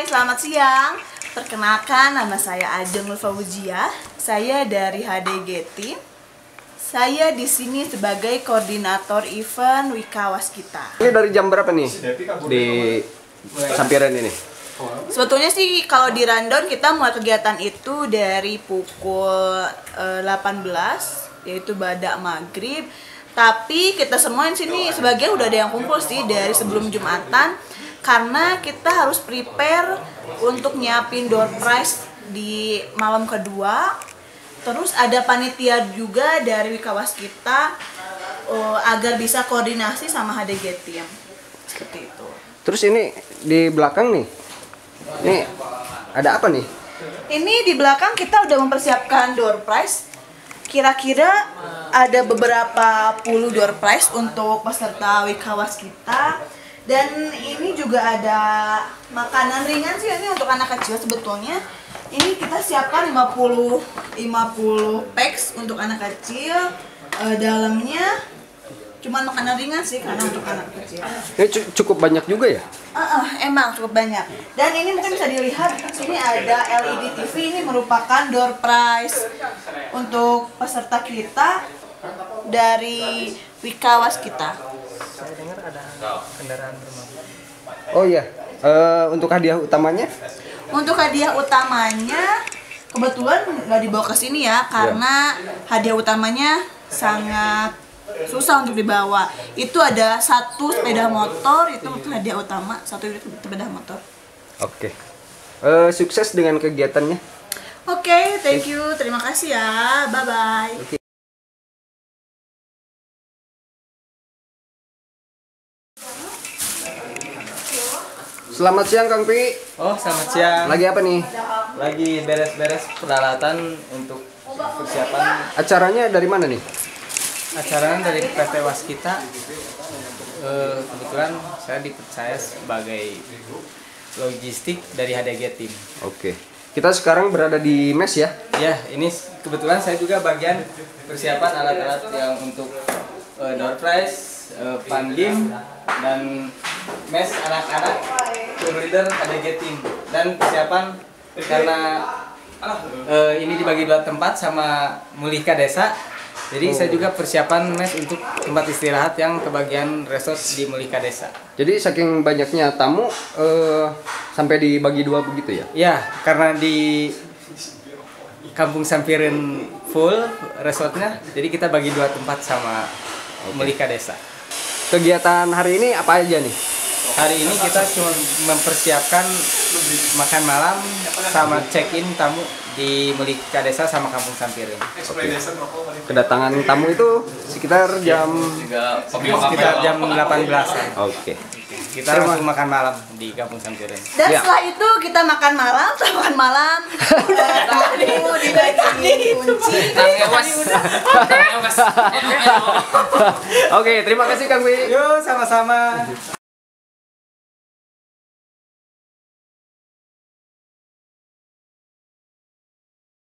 selamat siang. Perkenalkan, nama saya Ajeng Fauzia. Saya dari HDG Team. Saya di sini sebagai koordinator event Wika Waskita. Ini dari jam berapa nih di Sampiran ini? Sebetulnya sih kalau di rundown kita mulai kegiatan itu dari pukul 18, yaitu badak maghrib. Tapi kita semua di sini sebagian udah ada yang kumpul sih dari sebelum Jumatan, karena kita harus prepare untuk nyiapin door prize di malam kedua. Terus ada panitia juga dari Wika Waskita agar bisa koordinasi sama HDG Team. Seperti itu. Terus ini di belakang nih, ini ada apa nih? Ini di belakang kita udah mempersiapkan door prize. Kira-kira ada beberapa puluh door prize untuk peserta Wika Waskita. Dan ini juga ada makanan ringan sih, ini untuk anak kecil sebetulnya. Ini kita siapkan 50 packs untuk anak kecil. Dalamnya cuman makanan ringan sih karena untuk anak kecil. Ini cukup banyak juga ya? Emang cukup banyak. Dan ini mungkin bisa dilihat, sini ada LED TV, ini merupakan door prize untuk peserta kita dari Wika Waskita. Saya dengar ada kendaraan bermotor. Oh iya, untuk hadiah utamanya? Untuk hadiah utamanya kebetulan nggak dibawa ke sini ya, karena hadiah utamanya sangat susah untuk dibawa. Itu ada satu sepeda motor, itu untuk hadiah utama, satu unit sepeda motor. Oke. Sukses dengan kegiatannya. Oke, thank you, terima kasih ya, bye bye. Selamat siang Kang Pi. Oh, selamat siang. Lagi apa nih? Lagi beres-beres peralatan untuk persiapan Acaranya dari mana nih? acara dari PT Waskita. Kebetulan saya dipercaya sebagai logistik dari HDG Team. Oke. Kita sekarang berada di mes ya? Ya, ini kebetulan saya juga bagian persiapan alat-alat yang untuk door prize, fun game, dan mes anak-anak cheerleader HDG Team. Dan persiapan karena ini dibagi dua tempat sama Mulika Desa. Jadi saya juga persiapan mes untuk tempat istirahat yang kebagian resort di Mulika Desa. Jadi saking banyaknya tamu sampai dibagi dua begitu ya? Ya, karena di Kampung Sampirin full resortnya, jadi kita bagi dua tempat sama Mulika Desa. Kegiatan hari ini apa aja nih? Hari ini kita cuma mempersiapkan makan malam sama check-in tamu di Mulika Desa sama Kampung Sampirin. Kedatangan tamu itu sekitar jam 18-an. Oke. Kita langsung makan malam di Kampung Sampirin. Dan setelah itu kita makan malam, udah tamu dibagi kunci. Oke, terima kasih Kang Pi. Yuk, sama-sama.